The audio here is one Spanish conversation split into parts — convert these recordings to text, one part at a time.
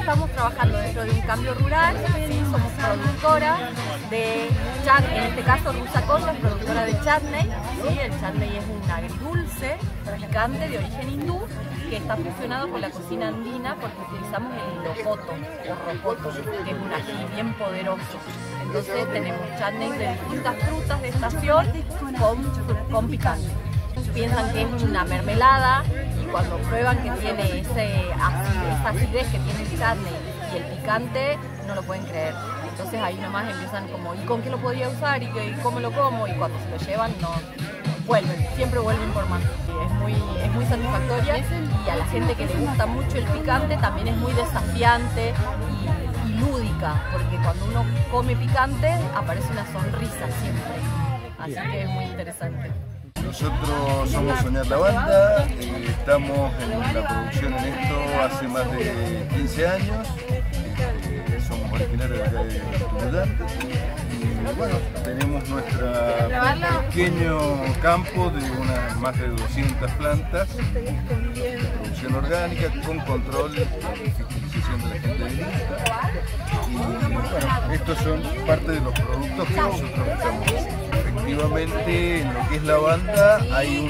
estamos trabajando dentro de un cambio rural, ¿sí? Somos productora de chutney, en este caso Rusa Colla es productora de chutney, ¿sí? El chutney es un agridulce picante de origen hindú que está fusionado con la cocina andina porque utilizamos el lopoto o rocoto, que es un ají bien poderoso. Entonces tenemos chutneys de distintas frutas de estación con picante. Piensan que es una mermelada y cuando prueban que tiene esa acidez que tiene el chutney y el picante, no lo pueden creer. Entonces ahí nomás empiezan como, ¿y con qué lo podría usar? ¿Y cómo lo como? Y cuando se lo llevan, no vuelven, siempre vuelven por más. Es muy satisfactoria y a la gente que le gusta mucho el picante también es muy desafiante y lúdica, porque cuando uno come picante aparece una sonrisa siempre. Así que es muy interesante. Nosotros somos Soñar la Banda, estamos en la producción en esto hace más de 15 años, somos originarios de acá de Tunuyán y bueno, tenemos nuestro pequeño campo de más de 200 plantas de producción orgánica con control de fiscalización de la gente de lista y bueno, estos son parte de los productos que nosotros estamos haciendo. Efectivamente, en lo que es la banda hay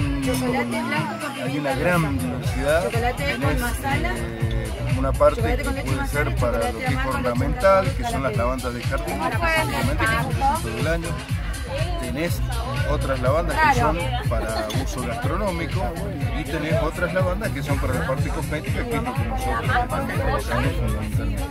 una gran diversidad. Tenés una parte que puede ser para lo que es ornamental, que son las lavandas de jardín, específicamente que florecen todo el año. Tenés otras lavandas que son para uso gastronómico y tenés otras lavandas que son para la parte cosmética, que es lo que nosotros trabajamos fundamentalmente.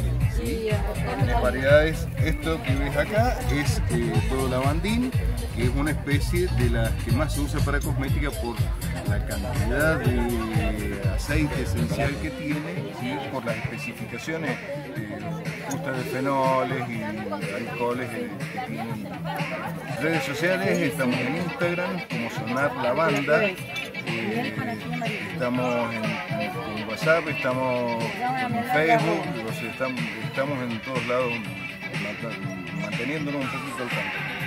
Tenés variedades, esto que ves acá es todo lavandín, que es una especie de las que más se usa para cosmética por la cantidad de aceite esencial que tiene, ¿sí? Por las especificaciones justas de fenoles y alcoholes que tienen. Redes sociales, estamos en Instagram como Sonar la Banda, estamos en WhatsApp, estamos en Facebook, estamos en todos lados manteniéndonos un poquito al tanto.